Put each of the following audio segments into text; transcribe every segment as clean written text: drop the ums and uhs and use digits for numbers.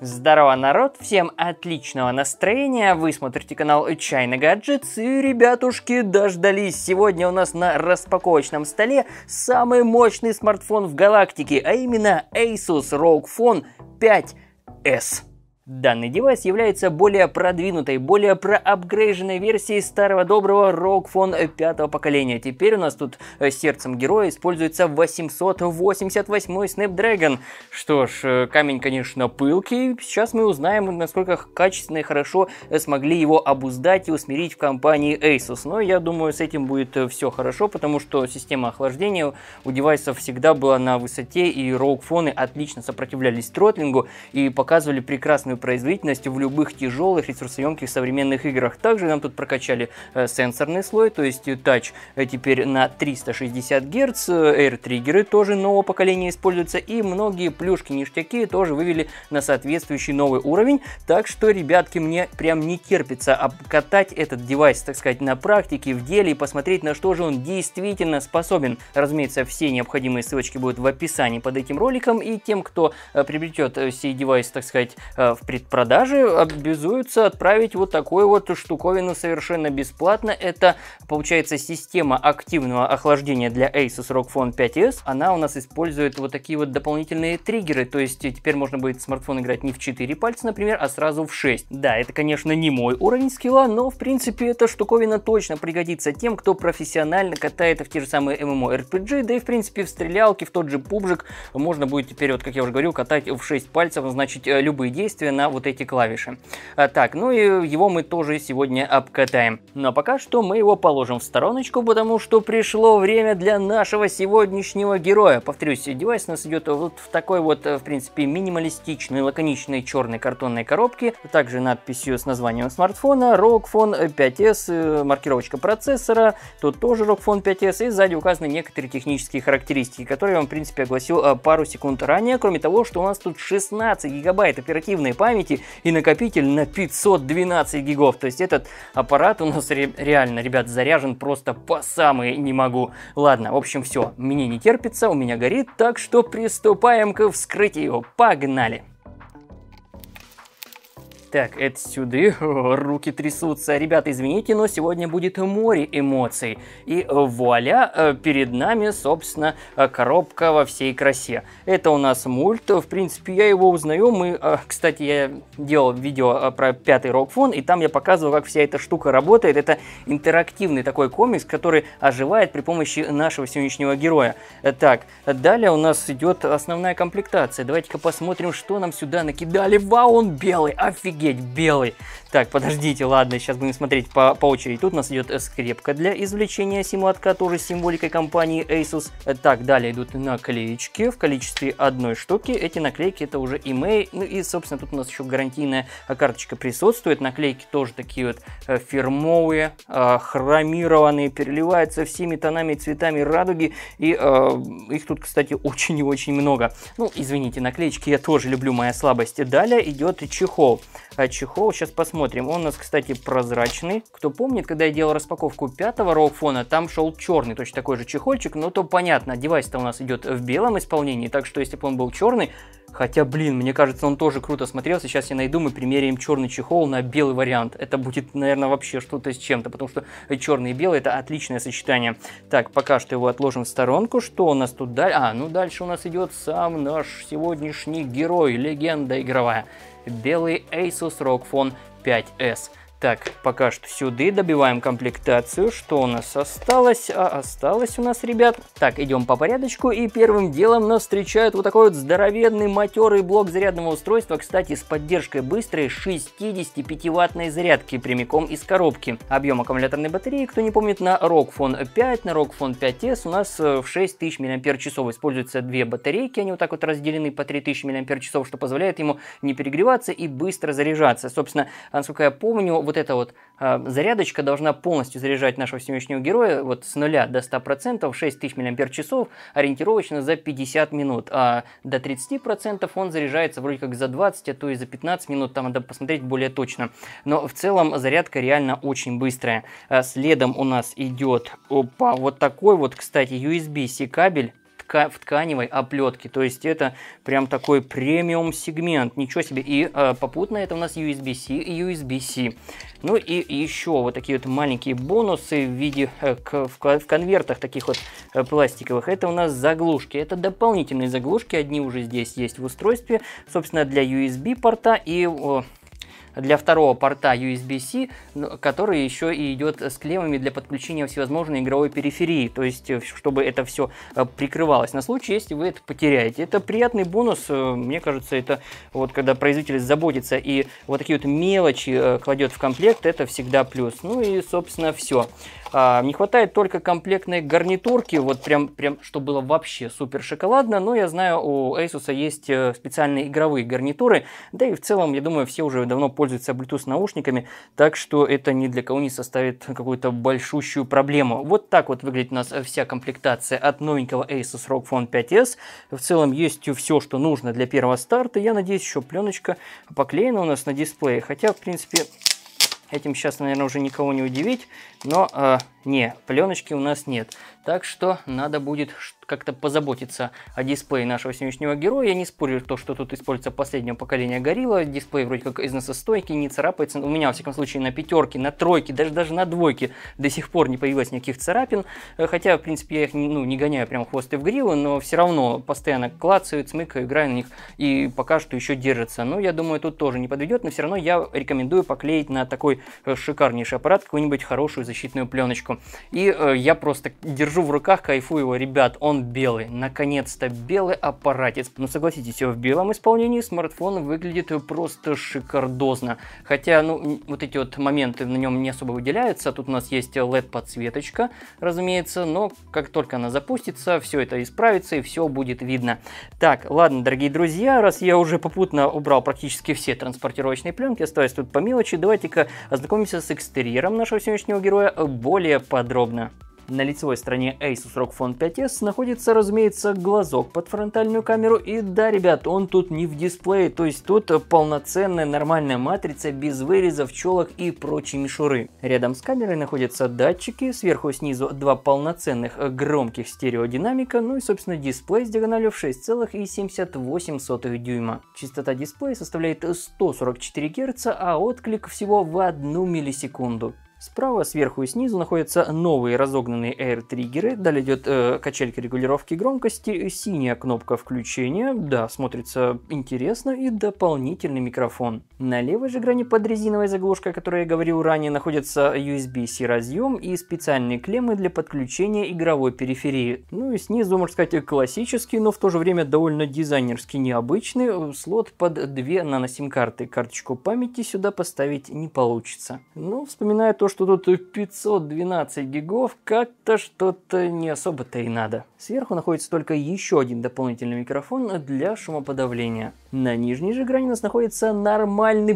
Здорово, народ! Всем отличного настроения! Вы смотрите канал China Gadgets, и, ребятушки, дождались! Сегодня у нас на распаковочном столе самый мощный смартфон в галактике, а именно Asus ROG Phone 5s. Данный девайс является более продвинутой, более проапгрейженной версией старого доброго ROG Phone 5 поколения. Теперь у нас тут сердцем героя используется 888 Snapdragon. Что ж, камень, конечно, пылкий. Сейчас мы узнаем, насколько качественно и хорошо смогли его обуздать и усмирить в компании Asus. Но я думаю, с этим будет все хорошо, потому что система охлаждения у девайсов всегда была на высоте, и ROG Phone отлично сопротивлялись тротлингу и показывали прекрасную производительность в любых тяжелых ресурсоемких современных играх. Также нам тут прокачали сенсорный слой, то есть тач теперь на 360 Гц, AirTriggerы тоже нового поколения используются, и многие плюшки-ништяки тоже вывели на соответствующий новый уровень. Так что, ребятки, мне прям не терпится обкатать этот девайс, так сказать, на практике, в деле, и посмотреть, на что же он действительно способен. Разумеется, все необходимые ссылочки будут в описании под этим роликом, и тем, кто приобретет сей девайс, так сказать, в предпродаже, обязуются отправить вот такую вот штуковину совершенно бесплатно. Это, получается, система активного охлаждения для Asus ROG Phone 5s. Она у нас использует вот такие вот дополнительные триггеры, то есть теперь можно будет в смартфон играть не в 4 пальца, например, а сразу в 6. Да, это, конечно, не мой уровень скилла, но, в принципе, эта штуковина точно пригодится тем, кто профессионально катает в те же самые MMORPG, да и, в принципе, в стрелялке, в тот же PUBG можно будет теперь, вот как я уже говорил, катать в 6 пальцев, значит, любые действия на вот эти клавиши. Так, ну и его мы тоже сегодня обкатаем. Но пока что мы его положим в стороночку, потому что пришло время для нашего сегодняшнего героя. Повторюсь, девайс у нас идет вот в такой вот, в принципе, минималистичной, лаконичной черной картонной коробке. Также надписью с названием смартфона ROG Phone 5s, маркировочка процессора, тут тоже ROG Phone 5s, и сзади указаны некоторые технические характеристики, которые я вам, в принципе, огласил пару секунд ранее. Кроме того, что у нас тут 16 гигабайт оперативной памяти и накопитель на 512 гигов. То есть этот аппарат у нас реально, ребят, заряжен просто по самые не могу. Ладно, в общем, все. Мне не терпится, у меня горит, так что приступаем к вскрытию. Погнали! Так, это сюда, руки трясутся. Ребята, извините, но сегодня будет море эмоций. И вуаля, перед нами, собственно, коробка во всей красе. Это у нас мульт, в принципе, я его узнаю. Кстати, я делал видео про 5-й ROG Phone, и там я показывал, как вся эта штука работает. Это интерактивный такой комикс, который оживает при помощи нашего сегодняшнего героя. Так, далее у нас идет основная комплектация. Давайте-ка посмотрим, что нам сюда накидали. Вау, он белый, офигеть! Белый. Так, подождите, ладно, сейчас будем смотреть по очереди. Тут у нас идет скрепка для извлечения сим-лотка, тоже с символикой компании Asus. Так, далее идут наклеечки в количестве одной штуки. Эти наклейки это уже email. Ну и, собственно, тут у нас еще гарантийная карточка присутствует. Наклейки тоже такие вот фирмовые, хромированные, переливаются всеми тонами и цветами радуги. И их тут, кстати, очень и очень много. Ну, извините, наклеечки я тоже люблю, моя слабость. Далее идет чехол. Чехол, сейчас посмотрим. Он у нас, кстати, прозрачный. Кто помнит, когда я делал распаковку 5-го ROG Phone, там шел черный, точно такой же чехольчик, но то понятно, девайс-то у нас идет в белом исполнении, так что если бы он был черный, хотя, блин, мне кажется, он тоже круто смотрелся. Сейчас я найду, мы примеряем черный чехол на белый вариант. Это будет, наверное, вообще что-то с чем-то, потому что черный и белый это отличное сочетание. Так, пока что его отложим в сторонку. Что у нас тут дальше? Ну дальше у нас идет сам наш сегодняшний герой, легенда игровая. Белый Asus ROG Phone 5s. Так, пока что сюда добиваем комплектацию. Что у нас осталось? Осталось у нас, ребят. Так, идем по порядочку. И первым делом нас встречает вот такой вот здоровенный матерый блок зарядного устройства. Кстати, с поддержкой быстрой 65-ваттной зарядки прямиком из коробки. Объем аккумуляторной батареи, кто не помнит, на ROG Phone 5, на ROG Phone 5s у нас в 6000 мАч. Используются две батарейки. Они вот так вот разделены по 3000 мАч, что позволяет ему не перегреваться и быстро заряжаться. Собственно, насколько я помню, вот эта вот зарядочка должна полностью заряжать нашего сегодняшнего героя вот с 0 до 100%, 6000 мАч, ориентировочно за 50 минут, а до 30% он заряжается вроде как за 20, а то и за 15 минут, там надо посмотреть более точно. Но в целом зарядка реально очень быстрая. Следом у нас идет вот такой вот, кстати, USB-C кабель. в тканевой оплетке. То есть это прям такой премиум сегмент. Ничего себе. И попутно это у нас USB-C и USB-C. Ну и еще вот такие вот маленькие бонусы в виде в конвертах таких вот пластиковых. Это у нас заглушки. Это дополнительные заглушки. Одни уже здесь есть в устройстве. Собственно, для USB порта и для второго порта USB-C, который еще и идет с клеммами для подключения всевозможной игровой периферии, то есть чтобы это все прикрывалось на случай, если вы это потеряете. Это приятный бонус, мне кажется, это вот когда производитель заботится и вот такие вот мелочи кладет в комплект, это всегда плюс. Ну и, собственно, все. Не хватает только комплектной гарнитурки, вот прям что было вообще супер шоколадно, но я знаю, у Asus есть специальные игровые гарнитуры, да и в целом, я думаю, все уже давно пользуются Bluetooth наушниками, так что это ни для кого не составит какую-то большущую проблему. Вот так вот выглядит у нас вся комплектация от новенького Asus ROG Phone 5s. В целом есть все, что нужно для первого старта. Я надеюсь, еще пленочка поклеена у нас на дисплее, хотя, в принципе, этим сейчас, наверное, уже никого не удивить, но не, пленочки у нас нет. Так что надо будет как-то позаботиться о дисплее нашего сегодняшнего героя. Я не спорю то, что тут используется последнего поколения Gorilla. Дисплей вроде как износостойкий, не царапается. У меня, во всяком случае, на пятерке, на тройке, даже на двойке до сих пор не появилось никаких царапин. Хотя, в принципе, я их не гоняю прям хвост и в гриву, но все равно постоянно клацаю, цмыкаю, играю на них и пока что еще держатся. Но я думаю, тут тоже не подведет, но все равно я рекомендую поклеить на такой шикарнейший аппарат какую-нибудь хорошую защитную пленочку. И я просто держу в руках, кайфую его. Ребят, он белый. Наконец-то белый аппаратец. Но согласитесь, в белом исполнении смартфон выглядит просто шикардозно. Хотя, вот эти вот моменты на нем не особо выделяются. Тут у нас есть LED-подсветочка, разумеется. Но как только она запустится, все это исправится и все будет видно. Так, ладно, дорогие друзья, раз я уже попутно убрал практически все транспортировочные пленки, осталось тут по мелочи, давайте-ка ознакомимся с экстерьером нашего сегодняшнего героя более подробно. На лицевой стороне Asus ROG Phone 5s находится, разумеется, глазок под фронтальную камеру. И да, ребят, он тут не в дисплее, то есть тут полноценная нормальная матрица без вырезов, челок и прочей мишуры. Рядом с камерой находятся датчики, сверху и снизу два полноценных громких стереодинамика, ну и, собственно, дисплей с диагональю в 6,78 дюйма. Частота дисплея составляет 144 Гц, а отклик всего в 1 миллисекунду. Справа, сверху и снизу находятся новые разогнанные AR-триггеры, далее идет качелька регулировки громкости, синяя кнопка включения, да, смотрится интересно, и дополнительный микрофон. На левой же грани под резиновой заглушкой, о которой я говорил ранее, находится USB-C разъем и специальные клеммы для подключения игровой периферии. Ну и снизу, можно сказать, классический, но в то же время довольно дизайнерский, необычный слот под 2 нано-сим-карты. Карточку памяти сюда поставить не получится. Ну, вспоминая то, что тут 512 гигов, как-то что-то не особо-то и надо. Сверху находится только еще один дополнительный микрофон для шумоподавления. На нижней же грани у нас находится нормальный,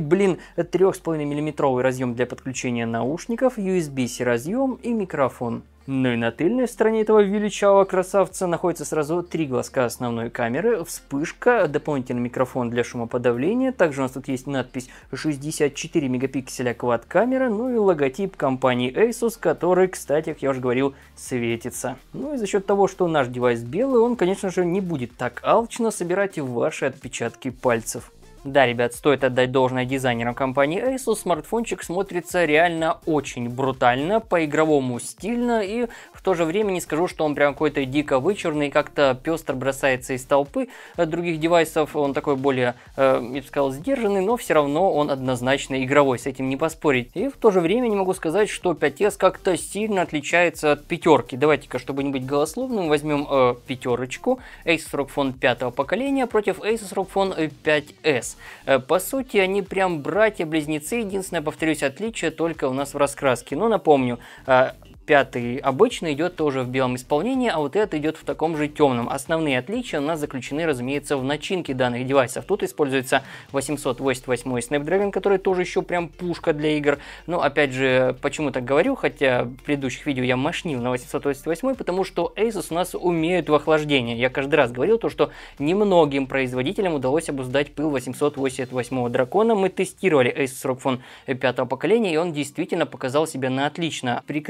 3,5 мм разъем для подключения наушников, USB-C разъем и микрофон. Ну и на тыльной стороне этого величавого красавца находится сразу 3 глазка основной камеры, вспышка, дополнительный микрофон для шумоподавления, также у нас тут есть надпись 64 мегапикселя квад-камера, ну и логотип компании Asus, который, кстати, как я уже говорил, светится. Ну и за счет того, что наш девайс белый, он, конечно же, не будет так алчно собирать ваши отпечатки пальцев. Да, ребят, стоит отдать должное дизайнерам компании Asus, смартфончик смотрится реально очень брутально, по-игровому стильно, и в то же время не скажу, что он прям какой-то дико вычурный, как-то пестро бросается из толпы других девайсов, он такой более, я бы сказал, сдержанный, но все равно он однозначно игровой, с этим не поспорить. И в то же время не могу сказать, что 5s как-то сильно отличается от пятерки. Давайте-ка, чтобы не быть голословным, возьмем пятерочку Asus ROG Phone 5 поколения против Asus ROG Phone 5s. По сути, они прям братья-близнецы. Единственное, повторюсь, отличие только у нас в раскраске. Но напомню, 5-й обычно идет тоже в белом исполнении, а вот это идет в таком же темном. Основные отличия у нас заключены, разумеется, в начинке данных девайсов. Тут используется 888 Snapdragon, который тоже еще прям пушка для игр. Но опять же, почему так говорю, хотя в предыдущих видео я мошнил на 888, потому что Asus у нас умеют в охлаждение. Я каждый раз говорил то, что немногим производителям удалось обуздать пыл 888 дракона. Мы тестировали Asus ROG Phone 5 поколения, и он действительно показал себя на отлично. Прекрасно справляется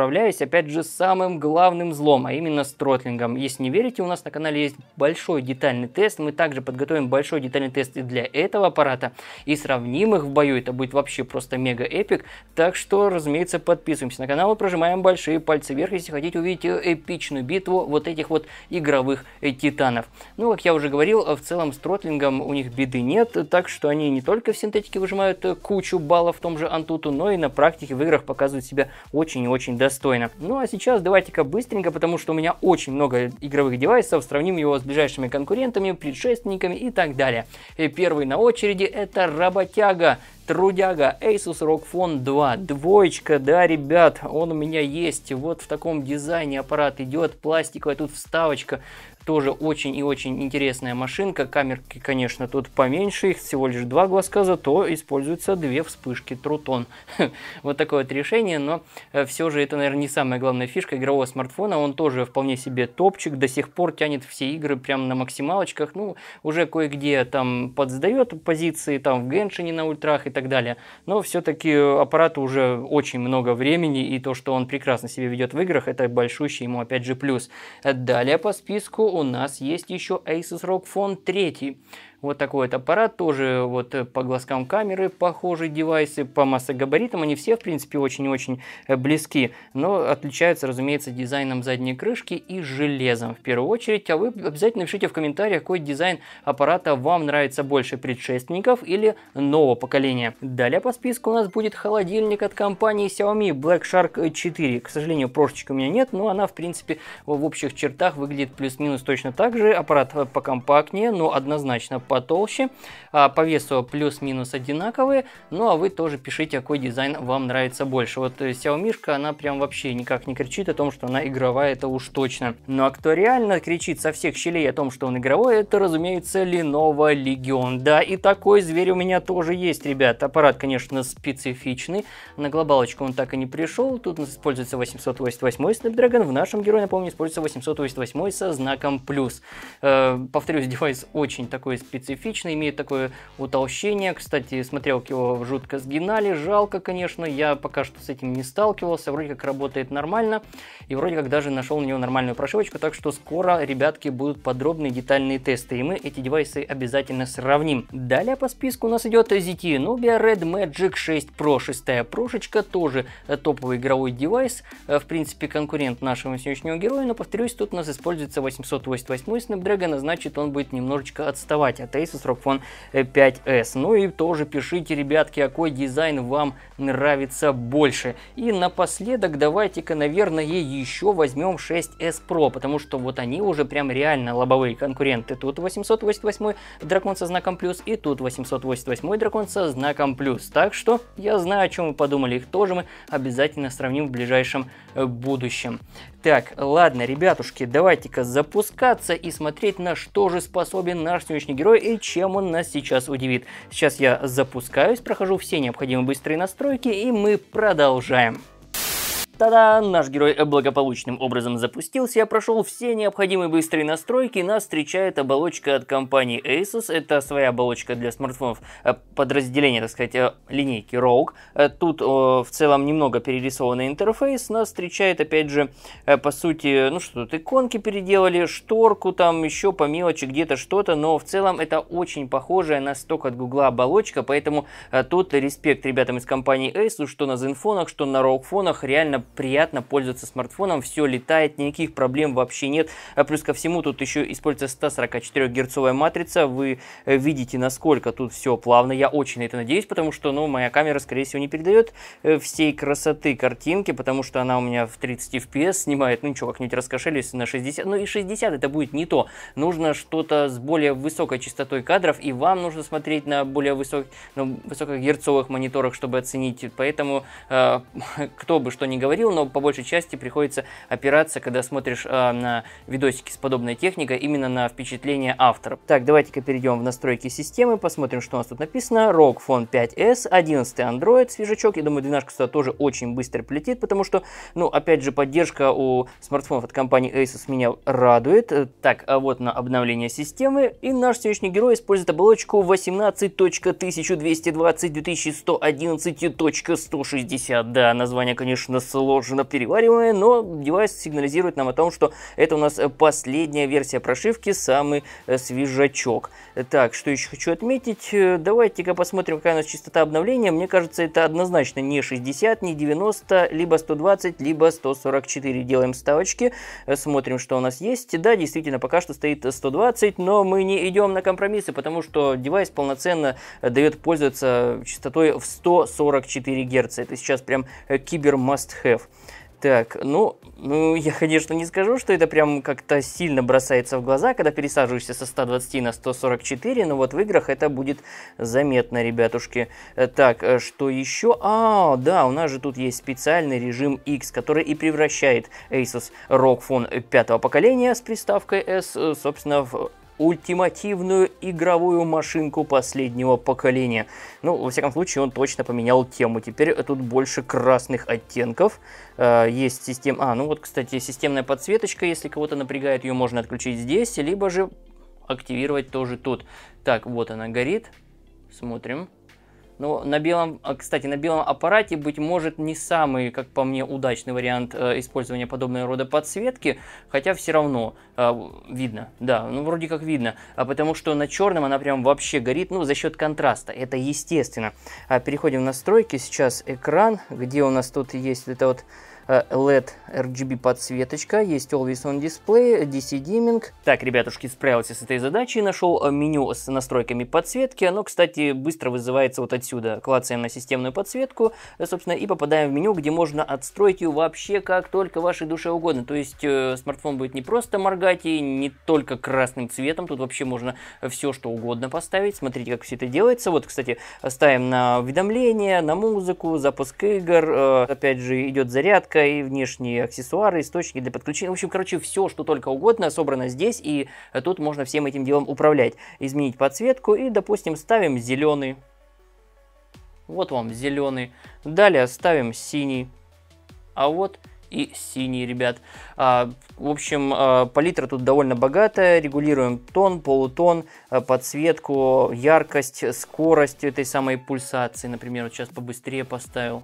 справляюсь, опять же, с самым главным злом, а именно с тротлингом. Если не верите, у нас на канале есть большой детальный тест, мы также подготовим большой детальный тест и для этого аппарата, и сравним их в бою, это будет вообще просто мега эпик, так что, разумеется, подписываемся на канал и прожимаем большие пальцы вверх, если хотите увидеть эпичную битву вот этих вот игровых титанов. Ну, как я уже говорил, в целом с тротлингом у них беды нет, так что они не только в синтетике выжимают кучу баллов в том же Антуту, но и на практике в играх показывают себя очень и очень достойно. Ну, а сейчас давайте-ка быстренько, потому что у меня очень много игровых девайсов, сравним его с ближайшими конкурентами, предшественниками и так далее. И первый на очереди это работяга, трудяга Asus ROG Phone 2, двоечка, да, ребят, он у меня есть, вот в таком дизайне аппарат идет, пластиковая тут вставочка, тоже очень и очень интересная машинка, камерки, конечно, тут поменьше, их всего лишь 2 глазка, зато используются 2 вспышки, Трутон. Вот такое вот решение, но все же это, наверное, не самая главная фишка игрового смартфона, он тоже вполне себе топчик, до сих пор тянет все игры прям на максималочках, ну, уже кое-где там подсдает позиции, там в Геншине на ультрах и так далее, но все-таки аппарату уже очень много времени, и то, что он прекрасно себя ведет в играх, это большущий ему опять же плюс. Далее по списку у нас есть еще Asus ROG Phone 3. Вот такой вот аппарат, тоже вот по глазкам камеры похожие девайсы, по массогабаритам они все в принципе очень и очень близки, но отличаются, разумеется, дизайном задней крышки и железом в первую очередь, а вы обязательно пишите в комментариях, какой дизайн аппарата вам нравится больше, предшественников или нового поколения. Далее по списку у нас будет холодильник от компании Xiaomi Black Shark 4, к сожалению, прошечки у меня нет, но она в принципе в общих чертах выглядит плюс-минус точно так же, аппарат покомпактнее, но однозначно потолще, по весу плюс-минус одинаковые, ну а вы тоже пишите, какой дизайн вам нравится больше. Вот Xiaomi-шка, она прям вообще никак не кричит о том, что она игровая, это уж точно. Ну а кто реально кричит со всех щелей о том, что он игровой, это, разумеется, Lenovo Legion. Да, и такой зверь у меня тоже есть, ребят. Аппарат, конечно, специфичный, на глобалочку он так и не пришел, тут у нас используется 888 Snapdragon, в нашем герое, напомню, используется 888 со знаком плюс. Повторюсь, девайс очень такой специфичный, имеет такое утолщение. Кстати, смотрелки его жутко сгинали, жалко, конечно, я пока что с этим не сталкивался, вроде как работает нормально, и вроде как даже нашел на него нормальную прошивочку, так что скоро, ребятки, будут подробные детальные тесты, и мы эти девайсы обязательно сравним. Далее по списку у нас идет ZTE Nubia Red Magic 6 Pro, 6-я прошечка, тоже топовый игровой девайс, в принципе, конкурент нашему сегодняшнему герою, но, повторюсь, тут у нас используется 888 Snapdragon, а значит, он будет немножечко отставать от Asus ROG Phone 5s. Ну и тоже пишите, ребятки, какой дизайн вам нравится больше. И напоследок давайте-ка, наверное, еще возьмем 6s Pro, потому что вот они уже прям реально лобовые конкуренты. Тут 888 дракон со знаком плюс, и тут 888 дракон со знаком плюс. Так что я знаю, о чем вы подумали, их тоже мы обязательно сравним в ближайшем будущем. Так, ладно, ребятушки, давайте-ка запускаться и смотреть, на что же способен наш сегодняшний герой и чем он нас сейчас удивит. Сейчас я запускаюсь, прохожу все необходимые быстрые настройки, и мы продолжаем. Та-да! Наш герой благополучным образом запустился, я прошел все необходимые быстрые настройки, нас встречает оболочка от компании Asus, это своя оболочка для смартфонов, подразделение, так сказать, линейки ROG. Тут в целом немного перерисованный интерфейс, нас встречает опять же, по сути, ну что тут, иконки переделали, шторку там, еще по мелочи где-то что-то, но в целом это очень похожая на сток от Гугла оболочка, поэтому тут респект ребятам из компании Asus, что на Zenfone, что на ROG фонах, реально приятно пользоваться смартфоном, все летает, никаких проблем вообще нет. Плюс ко всему тут еще используется 144 герцовая матрица, вы видите, насколько тут все плавно, я очень на это надеюсь, потому что, ну, моя камера, скорее всего, не передает всей красоты картинки, потому что она у меня в 30 FPS снимает, ну ничего, как-нибудь раскошелюсь на 60, ну и 60 это будет не то, нужно что-то с более высокой частотой кадров, и вам нужно смотреть на более высокогерцовых мониторах, чтобы оценить, поэтому, кто бы что ни говорил, но по большей части приходится опираться, когда смотришь на видосики с подобной техникой, именно на впечатление автора. Так, давайте-ка перейдем в настройки системы, посмотрим, что у нас тут написано. ROG Phone 5s, 11 Android, свежачок, я думаю, 12 сюда тоже очень быстро полетит, потому что, ну, опять же, поддержка у смартфонов от компании Asus меня радует. Так, а вот на обновление системы, и наш сегодняшний герой использует оболочку 18.1220.2111.160, да, название, конечно, сложное. сложно перевариваемое, но девайс сигнализирует нам о том, что это у нас последняя версия прошивки, самый свежачок. Так, что еще хочу отметить, давайте-ка посмотрим, какая у нас частота обновления. Мне кажется, это однозначно не 60, не 90, либо 120, либо 144. Делаем ставочки, смотрим, что у нас есть. Да, действительно, пока что стоит 120, но мы не идем на компромиссы, потому что девайс полноценно дает пользоваться частотой в 144 Гц. Это сейчас прям кибер must-have. Так, ну, я, конечно, не скажу, что это прям как-то сильно бросается в глаза, когда пересаживаешься со 120 на 144, но вот в играх это будет заметно, ребятушки. Так, что еще? Да, у нас же тут есть специальный режим X, который и превращает Asus ROG Phone 5-го поколения с приставкой S, собственно, в ультимативную игровую машинку последнего поколения. Ну, во всяком случае, он точно поменял тему. Теперь тут больше красных оттенков. Есть система... ну вот, кстати, системная подсветочка. Если кого-то напрягает, ее можно отключить здесь, либо же активировать тоже тут. Так, вот она горит. Смотрим. Ну, на белом, кстати, на белом аппарате, быть может, не самый, как по мне, удачный вариант использования подобного рода подсветки, хотя все равно видно, да, ну, вроде как видно, потому что на черном она прям вообще горит, ну, за счет контраста, это естественно. Переходим в настройки, сейчас экран, где у нас тут есть это вот LED RGB подсветочка, есть Always On Display, DC Dimming. Так, ребятушки, справился с этой задачей, нашел меню с настройками подсветки. Оно, кстати, быстро вызывается вот отсюда. Клацаем на системную подсветку, собственно, и попадаем в меню, где можно отстроить ее вообще как только вашей душе угодно. То есть смартфон будет не просто моргать и не только красным цветом, тут вообще можно все что угодно поставить. Смотрите, как все это делается. Вот, кстати, ставим на уведомления, на музыку, запуск игр, опять же идет зарядка и внешние аксессуары, источники для подключения. В общем, короче, все, что только угодно, собрано здесь, и тут можно всем этим делом управлять. Изменить подсветку и, допустим, ставим зеленый. Вот вам зеленый. Далее ставим синий. А вот и синий, ребят. В общем, палитра тут довольно богатая. Регулируем тон, полутон, подсветку, яркость, скорость этой самой пульсации. Например, вот сейчас побыстрее поставил.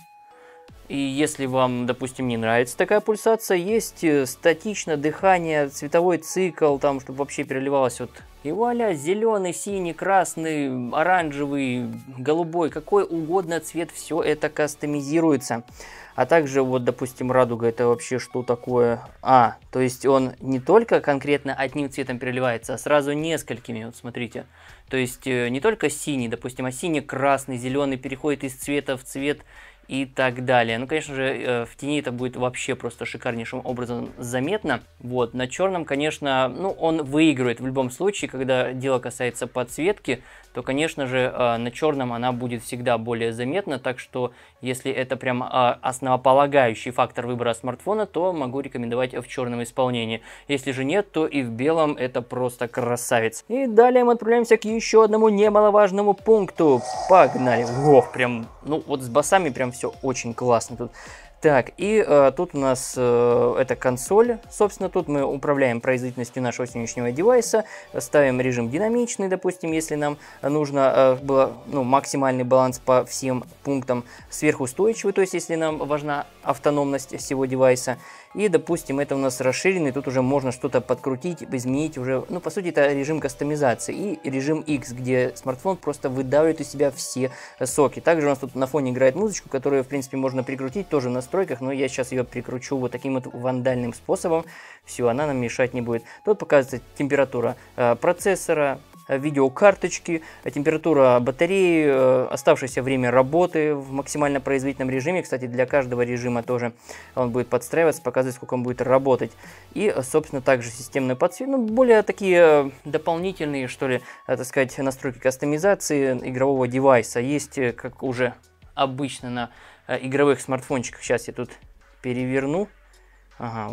И если вам, допустим, не нравится такая пульсация, есть статично дыхание, цветовой цикл, там, чтобы вообще переливалось вот и вуаля, зеленый, синий, красный, оранжевый, голубой, какой угодно цвет, все это кастомизируется. А также вот, допустим, радуга, это вообще что такое? То есть он не только конкретно одним цветом переливается, а сразу несколькими, вот смотрите. То есть не только синий, допустим, а синий-красный, зеленый переходит из цвета в цвет и так далее. Ну, конечно же, в тени это будет вообще просто шикарнейшим образом заметно. Вот, на черном, конечно, ну, он выигрывает в любом случае, когда дело касается подсветки, то, конечно же, на черном она будет всегда более заметна, так что, если это прям основополагающий фактор выбора смартфона, то могу рекомендовать в черном исполнении. Если же нет, то и в белом это просто красавец. И далее мы отправляемся к еще одному немаловажному пункту. Погнали! Ох, прям, ну вот с басами прям все очень классно тут. Так, и тут у нас это консоль. Собственно, тут мы управляем производительностью нашего сегодняшнего девайса. Ставим режим динамичный, допустим, если нам нужно было максимальный баланс по всем пунктам. Сверхустойчивый, то есть если нам важна автономность всего девайса. И, допустим, это у нас расширенный, тут уже можно что-то подкрутить, изменить уже, ну, по сути, это режим кастомизации. И режим X, где смартфон просто выдавливает из себя все соки. Также у нас тут на фоне играет музычку, которую, в принципе, можно прикрутить тоже в настройках, но я сейчас ее прикручу вот таким вот вандальным способом. Все, она нам мешать не будет. Тут показывается температура процессора, видеокарточки, температура батареи, оставшееся время работы в максимально производительном режиме. Кстати, для каждого режима тоже он будет подстраиваться, показывать, сколько он будет работать. И, собственно, также системная подсветка, более такие дополнительные, что ли, так сказать, настройки кастомизации игрового девайса. Есть, как уже обычно на игровых смартфончиках. Сейчас я тут переверну. Ага, вот.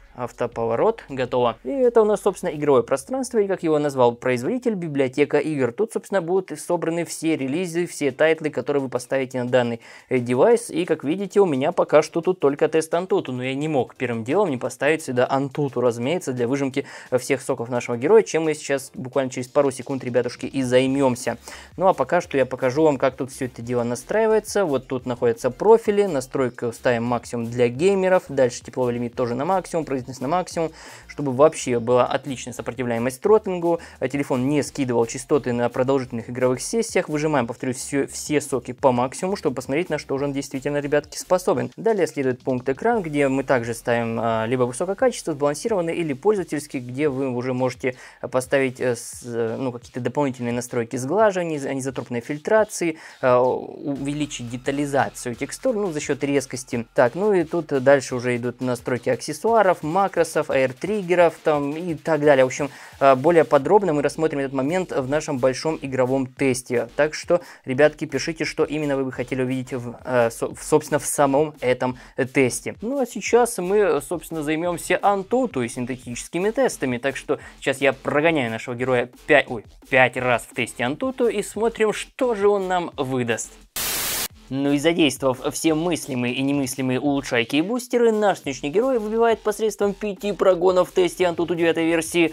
автоповорот, готово. И это у нас, собственно, игровое пространство, и как его назвал производитель, библиотека игр. Тут, собственно, будут собраны все релизы, все тайтлы, которые вы поставите на данный девайс. И, как видите, у меня пока что тут только тест Antutu, но я не мог первым делом не поставить сюда Antutu, разумеется, для выжимки всех соков нашего героя, чем мы сейчас буквально через пару секунд, ребятушки, и займемся. Ну, а пока что я покажу вам, как тут все это дело настраивается. Вот тут находятся профили, настройку ставим максимум для геймеров, дальше тепловой лимит тоже на максимум, производительность на максимум, чтобы вообще была отличная сопротивляемость тротлингу, телефон не скидывал частоты на продолжительных игровых сессиях. Выжимаем, повторюсь, все соки по максимуму, чтобы посмотреть, на что же он действительно, ребятки, способен. Далее следует пункт экран, где мы также ставим либо высокое качество, сбалансированный, или пользовательский, где вы уже можете поставить какие-то дополнительные настройки сглаживания, анизотропной фильтрации, увеличить детализацию текстур, за счет резкости. Так, ну и тут дальше уже идут настройки аксессуаров, макросов, AR-триггеров там и так далее. В общем, более подробно мы рассмотрим этот момент в нашем большом игровом тесте. Так что, ребятки, пишите, что именно вы бы хотели увидеть собственно, в самом этом тесте. Ну а сейчас мы, собственно, займемся Antutu и синтетическими тестами. Так что сейчас я прогоняю нашего героя 5 раз в тесте Antutu и смотрим, что же он нам выдаст. Ну и задействовав все мыслимые и немыслимые улучшайки и бустеры, наш нынешний герой выбивает посредством 5 прогонов в тесте Antutu 9 версии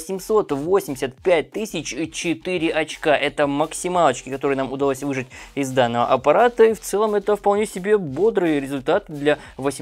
885 004 очка. Это максималочки, которые нам удалось выжать из данного аппарата. И в целом это вполне себе бодрый результат для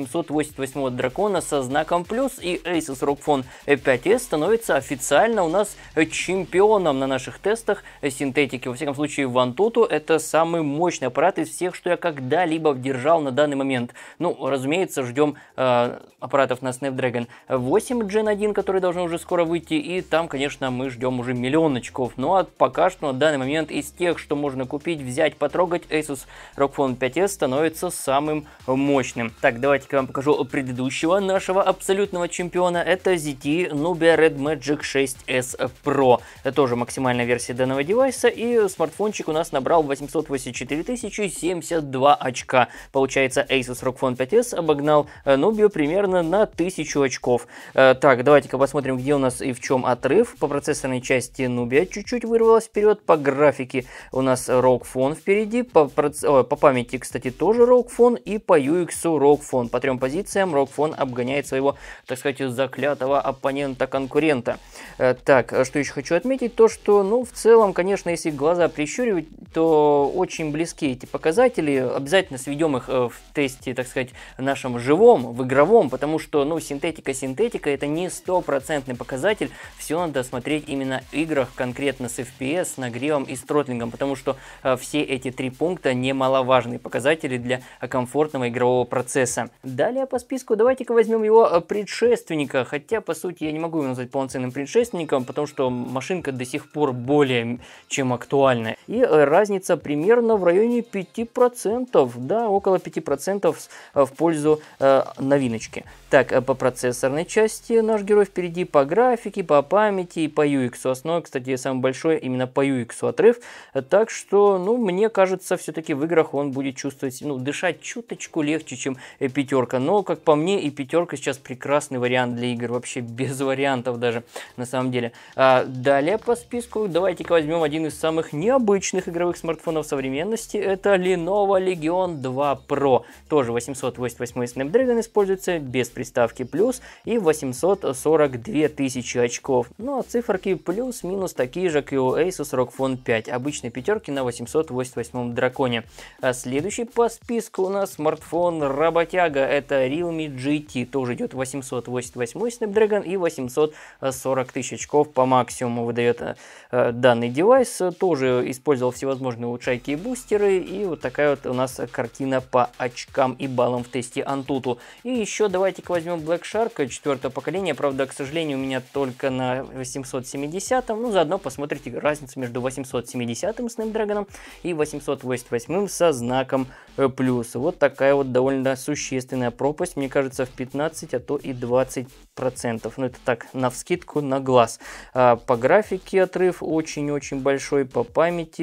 888 дракона со знаком плюс. И Asus ROG Phone 5s становится официально у нас чемпионом на наших тестах синтетики. Во всяком случае, в Antutu это самый мощный аппарат из всех, что я когда-либо держал на данный момент. Ну, разумеется, ждем аппаратов на Snapdragon 8 Gen 1, который должен уже скоро выйти, и там, конечно, мы ждем уже миллион очков. Ну, а пока что на данный момент из тех, что можно купить, взять, потрогать, Asus ROG Phone 5s становится самым мощным. Так, давайте-ка я вам покажу предыдущего нашего абсолютного чемпиона. Это ZTE Nubia Red Magic 6s Pro. Это тоже максимальная версия данного девайса, и смартфончик у нас набрал 884 072 очка. Получается, Asus ROG Phone 5s обогнал Nubia примерно на 1000 очков. Так, давайте-ка посмотрим, где у нас и в чем отрыв. По процессорной части Nubia чуть-чуть вырвалась вперед, по графике у нас ROG Phone впереди, по памяти, кстати, тоже ROG Phone, и по UX ROG Phone. По 3 позициям ROG Phone обгоняет своего, так сказать, заклятого оппонента-конкурента. Так, что еще хочу отметить, то что, в целом, конечно, если глаза прищуривать, то очень близки эти показатели. Обязательно сведем их в тесте, так сказать, нашем живом, в игровом, потому что, синтетика это не стопроцентный показатель. Все надо смотреть именно в играх, конкретно с FPS, с нагревом и с тротлингом, потому что все эти 3 пункта немаловажные показатели для комфортного игрового процесса. Далее по списку давайте-ка возьмем его предшественника, хотя, по сути, я не могу его назвать полноценным предшественником, потому что машинка до сих пор более чем актуальна. И разница примерно в районе 5%, да, около 5% в пользу новиночки. Так, по процессорной части наш герой впереди, по графике, по памяти и по UX. Основной, кстати, самый большой именно по UX отрыв. Так что, мне кажется, все-таки в играх он будет чувствовать, дышать чуточку легче, чем 5. Но, как по мне, и 5 сейчас прекрасный вариант для игр. Вообще без вариантов даже, на самом деле. Далее по списку давайте-ка возьмем один из самых необычных игровых смартфонов современности. Это Lenovo Legion 2 Pro. Тоже 888 Snapdragon используется, без приставки плюс, и 842 тысячи очков. Ну а циферки плюс-минус такие же, как и у Asus ROG Phone 5. Обычной пятерки на 888 драконе. А следующий по списку у нас смартфон работяга. Это Realme GT. Тоже идет 888 Snapdragon и 840 тысяч очков по максимуму выдает данный девайс. Тоже использовал всевозможные улучшайки и бустеры. И вот такая вот у нас картина по очкам и баллам в тесте Antutu. И еще давайте-ка возьмем Black Shark 4-го поколения. Правда, к сожалению, у меня только на 870-м. Заодно посмотрите разницу между 870-м Snapdragon и 888-м со знаком плюс. Вот такая вот довольно существенная пропасть. Мне кажется, в 15, а то и 20%. Это так, навскидку, на глаз. По графике отрыв очень-очень большой. По памяти,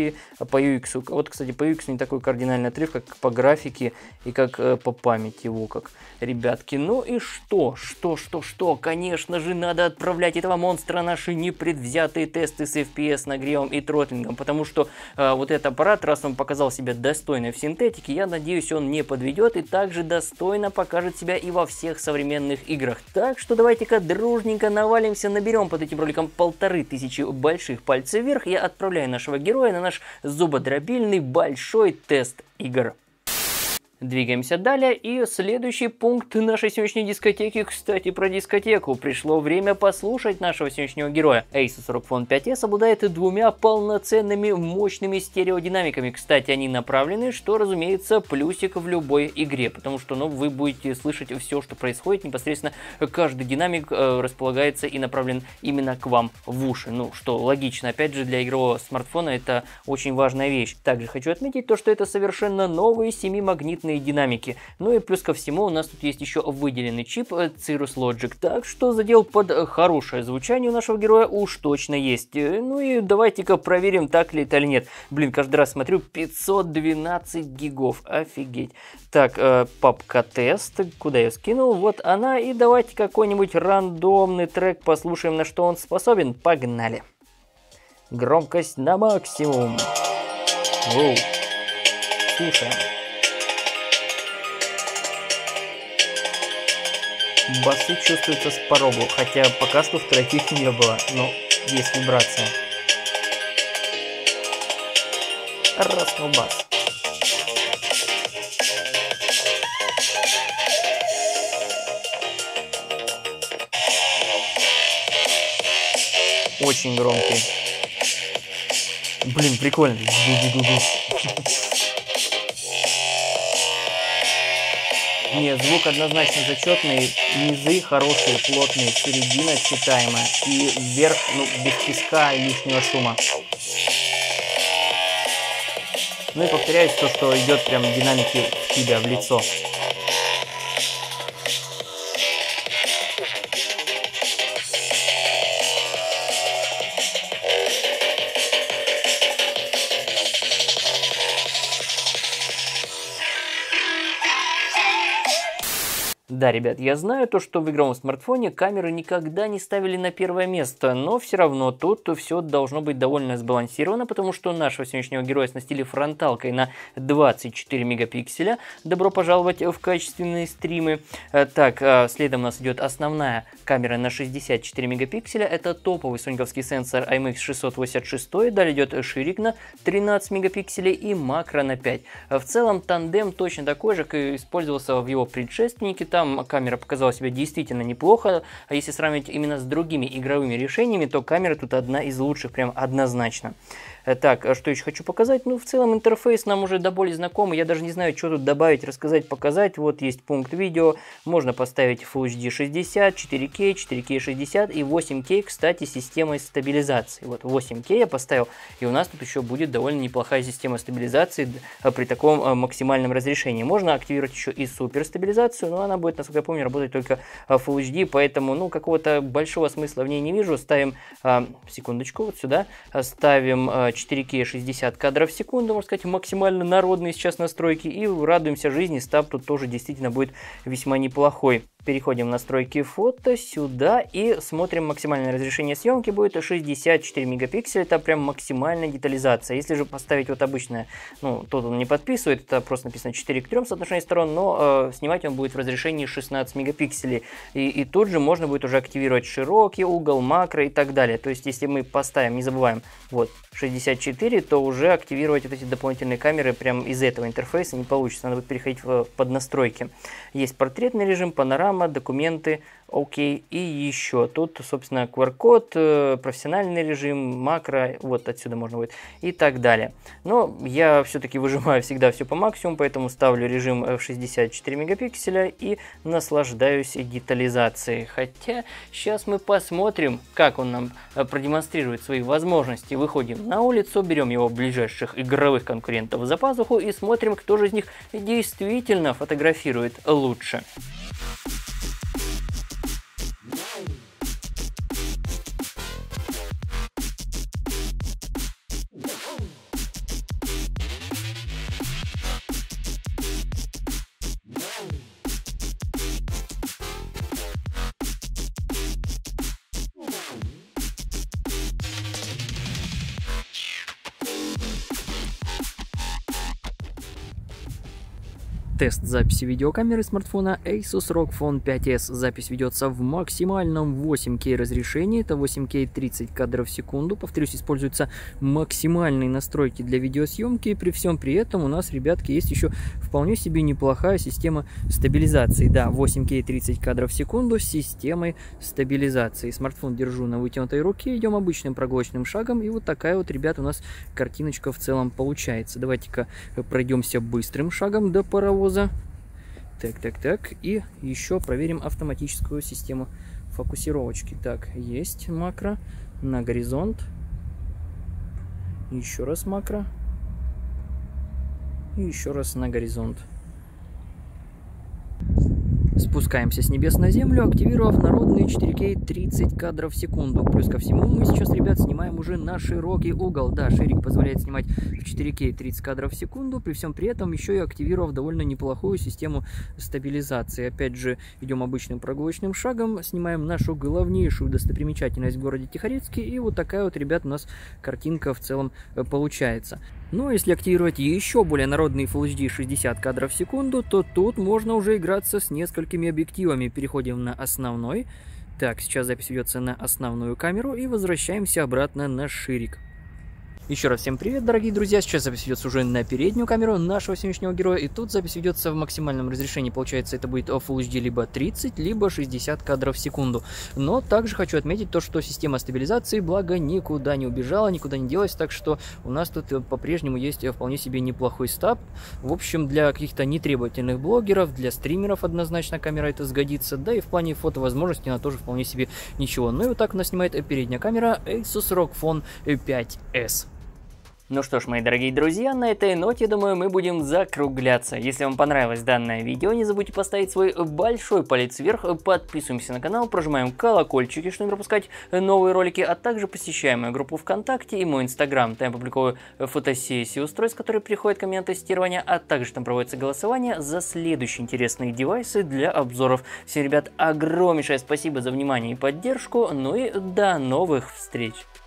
по UX. Вот, кстати, по UX не такой кардинальный отрыв, как по графике и как по памяти. Во как, ребятки. Ну и что? Конечно же, надо отправлять этого монстра наши непредвзятые тесты с FPS, нагревом и тротлингом, потому что вот этот аппарат, раз он показал себя достойно в синтетике, я надеюсь, он не подведет и также достойно покажет себя и во всех современных играх. Так что давайте-ка дружненько навалимся, наберем под этим роликом 1500 больших пальцев вверх и отправляем нашего героя на наш зубодробильный большой тест игр. Двигаемся далее, и следующий пункт нашей сегодняшней дискотеки, кстати, про дискотеку. Пришло время послушать нашего сегодняшнего героя. Asus ROG Phone 5s обладает двумя полноценными мощными стереодинамиками. Кстати, они направлены, что, разумеется, плюсик в любой игре, потому что, ну, вы будете слышать все, что происходит, непосредственно каждый динамик располагается и направлен именно к вам в уши. Ну, что логично, опять же, для игрового смартфона это очень важная вещь. Также хочу отметить то, что это совершенно новые 7-магнитные динамики. Ну и плюс ко всему у нас тут есть еще выделенный чип Cirrus Logic, так что задел под хорошее звучание у нашего героя уж точно есть. Ну и давайте-ка проверим, так ли это или нет. Блин, каждый раз смотрю, 512 гигов, офигеть. Так, папка тест, куда я скинул, вот она, и давайте какой-нибудь рандомный трек послушаем, на что он способен. Погнали. Громкость на максимум. Воу. Слушаем. Басы чувствуются с порогу, хотя пока что в треке их не было, но есть вибрация. Раскал бас. Очень громкий. Блин, прикольно. Нет, звук однозначно зачетный, низы хорошие, плотные, середина читаемая и вверх, ну, без песка и лишнего шума. Ну и повторяюсь, то, что идет прям динамики в тебя, в лицо. Да, ребят, я знаю то, что в игровом смартфоне камеры никогда не ставили на первое место, но все равно тут все должно быть довольно сбалансировано, потому что нашего сегодняшнего героя оснастили фронталкой на 24 мегапикселя. Добро пожаловать в качественные стримы. Так, следом у нас идет основная камера на 64 мегапикселя. Это топовый соньковский сенсор IMX686. Далее идет ширик на 13 мегапикселей и макро на 5. В целом тандем точно такой же, как и использовался в его предшественнике. Там камера показала себя действительно неплохо, а если сравнивать именно с другими игровыми решениями, то камера тут одна из лучших, прям однозначно. Так, что еще хочу показать? Ну, в целом интерфейс нам уже до боли знакомый, я даже не знаю, что тут добавить, рассказать, показать. Вот есть пункт видео, можно поставить Full HD 60, 4К, 4К 60 и 8К, кстати, системой стабилизации. Вот 8К я поставил, и у нас тут еще будет довольно неплохая система стабилизации при таком максимальном разрешении. Можно активировать еще и супер стабилизацию, но она будет, насколько я помню, работать только Full HD, поэтому, ну, какого-то большого смысла в ней не вижу. Ставим, секундочку, вот сюда, ставим 4К 60 кадров в секунду, можно сказать, максимально народные сейчас настройки, и радуемся жизни, стаб тут тоже действительно будет весьма неплохой. Переходим в настройки фото, сюда, и смотрим максимальное разрешение съемки, будет 64 мегапикселя, это прям максимальная детализация. Если же поставить вот обычное, ну, тут он не подписывает, это просто написано 4:3 соотношение сторон, но снимать он будет в разрешении 16 мегапикселей. И тут же можно будет уже активировать широкий угол, макро и так далее. То есть, если мы поставим, не забываем, вот, 64, то уже активировать вот эти дополнительные камеры прям из этого интерфейса не получится, надо будет переходить под настройки. Есть портретный режим, панорама, документы, окей, и еще тут, собственно, QR-код, профессиональный режим, макро, вот отсюда можно будет, и так далее. Но я все-таки выжимаю всегда все по максимуму, поэтому ставлю режим в 64 мегапикселя и наслаждаюсь детализацией. Хотя сейчас мы посмотрим, как он нам продемонстрирует свои возможности. Выходим на улицу, берем его ближайших игровых конкурентов за пазуху и смотрим, кто же из них действительно фотографирует лучше. Тест записи видеокамеры смартфона Asus ROG Phone 5s. Запись ведется в максимальном 8К разрешении, это 8К 30 кадров в секунду. Повторюсь, используются максимальные настройки для видеосъемки. При всем при этом у нас, ребятки, есть еще вполне себе неплохая система стабилизации. Да, 8К 30 кадров в секунду с системой стабилизации. Смартфон держу на вытянутой руке, идем обычным прогулочным шагом. И вот такая вот, ребят, у нас картиночка в целом получается. Давайте-ка пройдемся быстрым шагом до паровоза. Так. И еще проверим автоматическую систему фокусировочки. Так, есть макро на горизонт. Еще раз макро. И еще раз на горизонт. Спускаемся с небес на землю, активировав народные 4К 30 кадров в секунду. Плюс ко всему мы сейчас, ребят, снимаем уже на широкий угол. Да, ширик позволяет снимать в 4К 30 кадров в секунду. При всем при этом еще и активировав довольно неплохую систему стабилизации. Опять же, идем обычным прогулочным шагом, снимаем нашу главнейшую достопримечательность в городе Тихорецке. И вот такая вот, ребят, у нас картинка в целом получается. Но если активировать еще более народный Full HD 60 кадров в секунду, то тут можно уже играться с несколькими объективами. Переходим на основной. Так, сейчас запись ведется на основную камеру и возвращаемся обратно на ширик. Еще раз всем привет, дорогие друзья, сейчас запись ведется уже на переднюю камеру нашего сегодняшнего героя, и тут запись ведется в максимальном разрешении, получается это будет Full HD либо 30, либо 60 кадров в секунду. Но также хочу отметить то, что система стабилизации, благо, никуда не убежала, никуда не делась, так что у нас тут по-прежнему есть вполне себе неплохой стаб. В общем, для каких-то нетребовательных блогеров, для стримеров однозначно камера это сгодится, да и в плане фотовозможностей она тоже вполне себе ничего. Ну и вот так у нас снимает передняя камера Asus ROG Phone 5s. Ну что ж, мои дорогие друзья, на этой ноте, думаю, мы будем закругляться. Если вам понравилось данное видео, не забудьте поставить свой большой палец вверх, подписываемся на канал, прожимаем колокольчики, чтобы не пропускать новые ролики, а также посещаем мою группу ВКонтакте и мой Инстаграм. Там я публикую фотосессии устройств, которые приходят ко мне на тестирование, а также там проводится голосование за следующие интересные девайсы для обзоров. Всем, ребят, огромнейшее спасибо за внимание и поддержку, ну и до новых встреч!